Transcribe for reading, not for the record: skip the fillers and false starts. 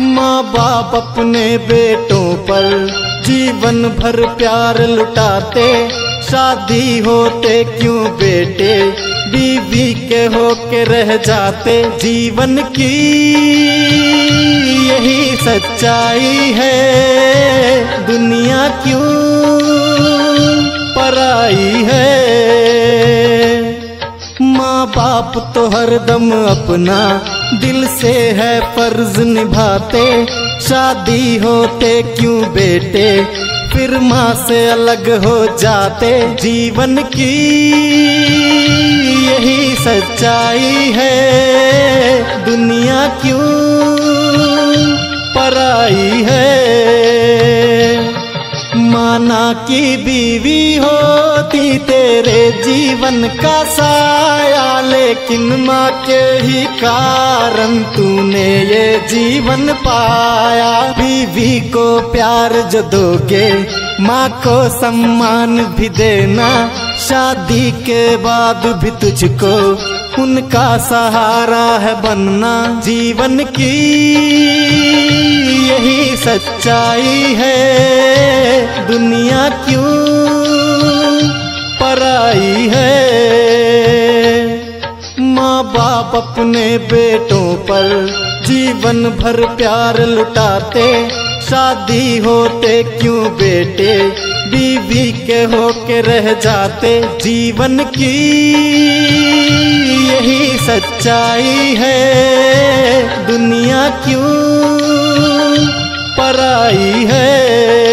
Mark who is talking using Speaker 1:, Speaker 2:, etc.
Speaker 1: माँ बाप अपने बेटों पर जीवन भर प्यार लुटाते, शादी होते क्यों बेटे बीवी के होके रह जाते। जीवन की यही सच्चाई है, दुनिया क्यों पराई है। माँ बाप तो हरदम अपना दिल से है फर्ज निभाते, शादी होते क्यों बेटे फिर माँ से अलग हो जाते। जीवन की यही सच्चाई है, दुनिया क्यों पराई है। माना की बीवी होती तेरे जीवन का साया, लेकिन माँ के ही कारण तूने ये जीवन पाया। बीवी को प्यार जो दोगे माँ को सम्मान भी देना, शादी के बाद भी तुझको उनका सहारा है बनना। जीवन की यही सच्चाई है, दुनिया क्यों पराई है। माँ बाप अपने बेटों पर जीवन भर प्यार लुटाते, शादी होते क्यों बेटे बीवी के होके रह जाते। जीवन की यही सच्चाई है, दुनिया क्यों पराई है।